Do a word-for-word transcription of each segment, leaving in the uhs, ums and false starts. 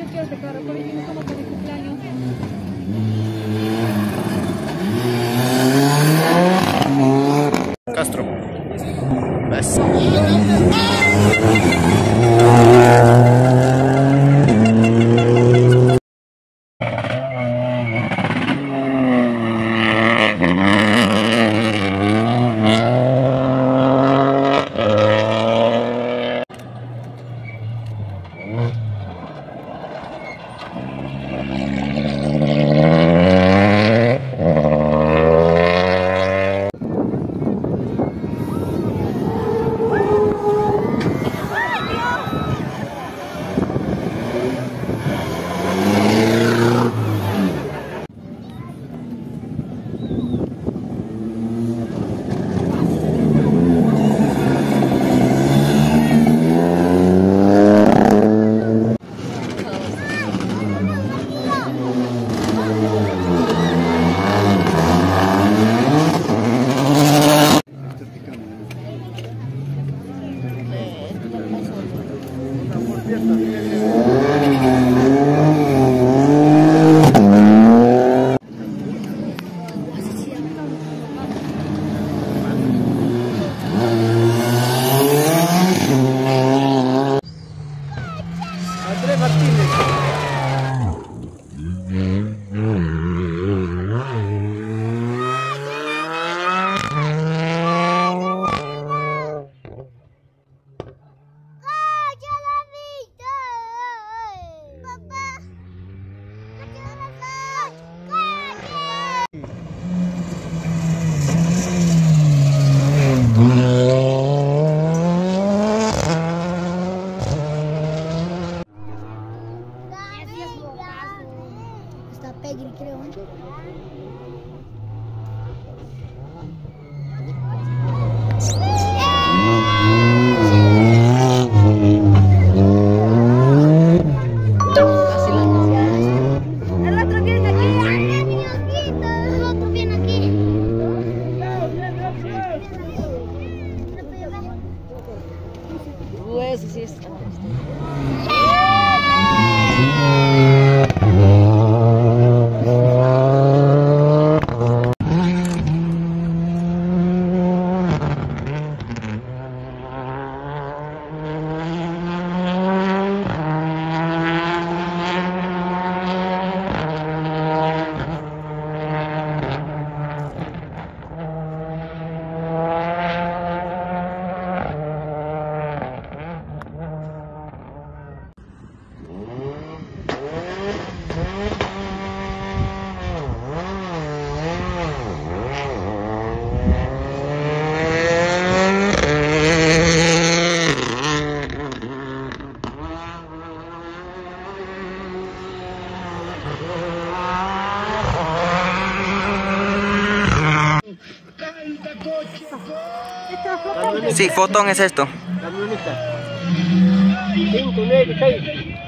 yo quiero este carro, por ejemplo, como para mi cumpleaños. Castro. ¿Ves? Andrés Martínez. Está Peggy, creo. El otro viene aquí. El otro viene aquí. Uh, eso sí está. Sí, fotón es esto. Camioneta. cinco, nueve, seis.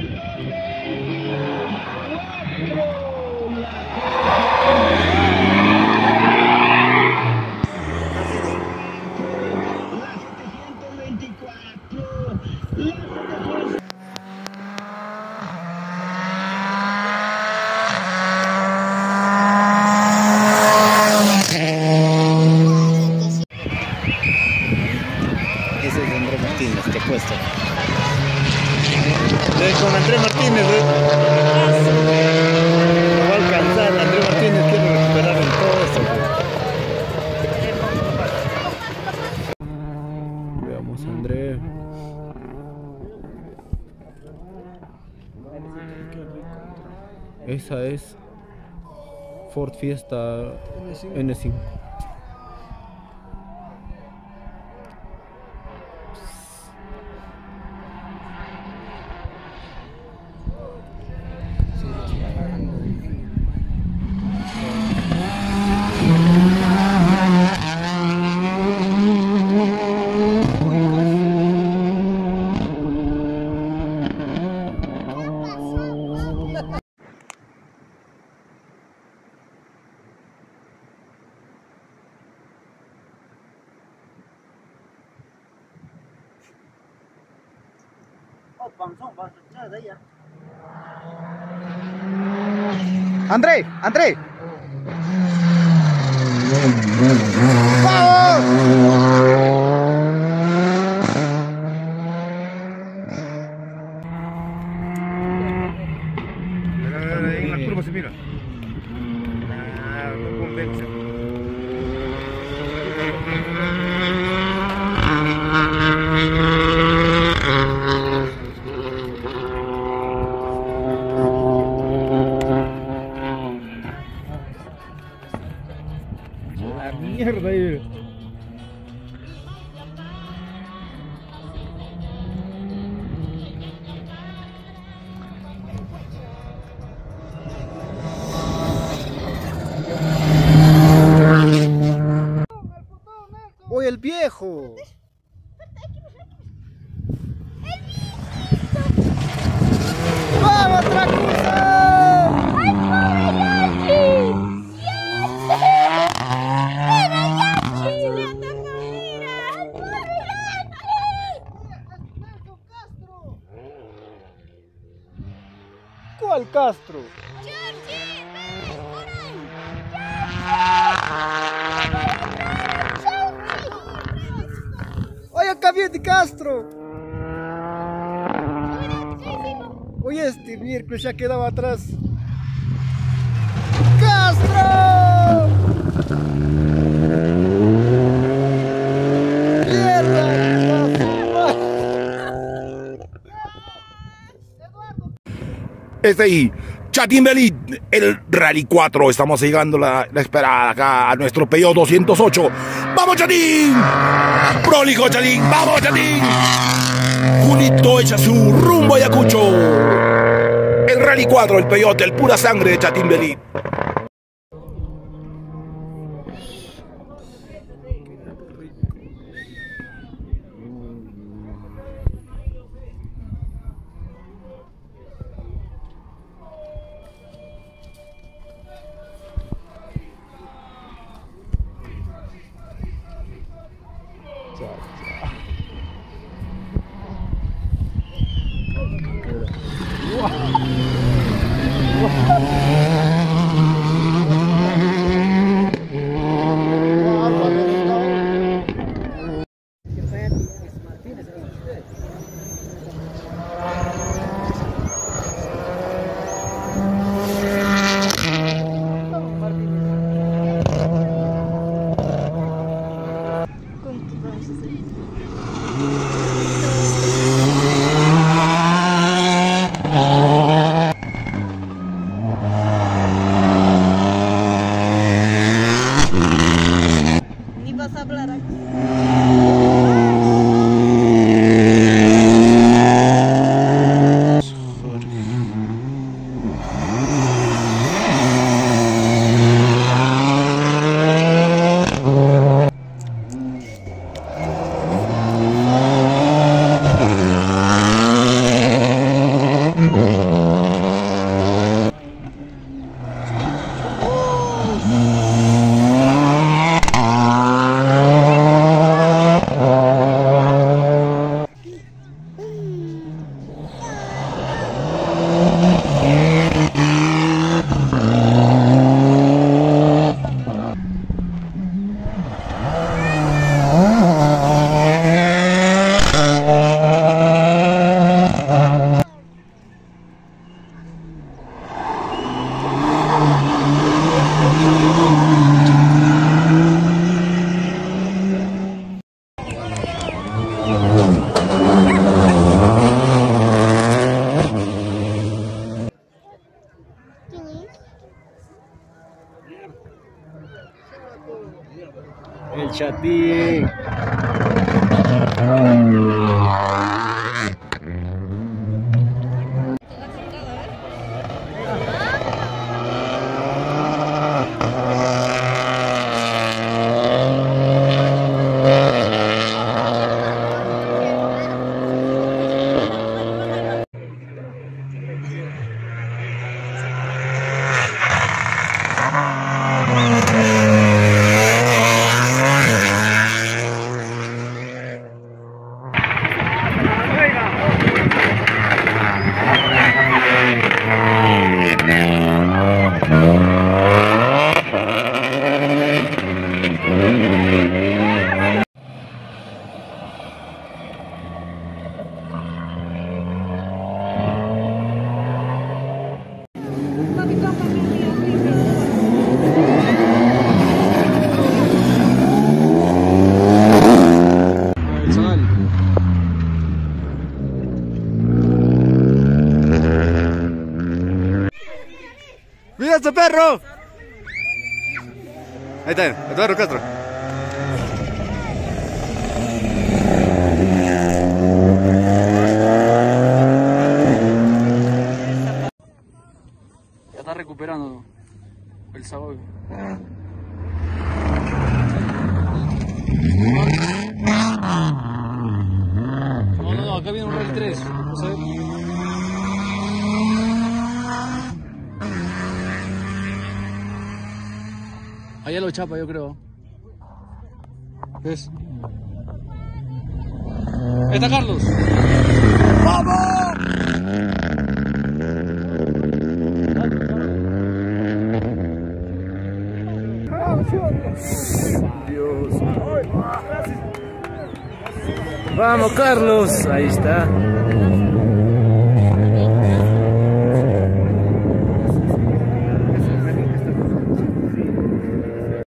Ese es Andrés Martínez, te apuesto. Eh, con Andrés Martínez, ¿eh? Lo va a alcanzar. Andrés Martínez quiere recuperar en todo esto. Veamos a Andrés. Esa es Ford Fiesta N cinco. Oh, panzón, vas a echar de ella. André, André. ¡Vamos! En la curva se mira. Ah, no convence. La mierda, eh. Oye, el viejo. ¡Vamos, Tracusa! ¿Cuál Castro? Oye, acá viene Castro. Oye, este miércoles ya quedaba atrás. ¡Castro! Este ahí, Chatín Belit, el Rally cuatro. Estamos llegando la, la esperada acá a nuestro Peugeot doscientos ocho. ¡Vamos, Chatín! ¡Prolijo, Chatín! ¡Vamos, Chatín! Julito echa su rumbo a Ayacucho. El Rally cuatro, el Peugeot, el pura sangre de Chatín Belit. Ni vas a hablar aquí. El Chatín. ¡Cuidado, perro! Ahí está, Eduardo Castro. Ya está recuperando el sabor. No, no, no, acá viene un Rally tres. Vamos a ver. Allá lo chapa, yo creo. ¿Ves? Ahí está Carlos. Dios. Vamos, Carlos. Ahí está.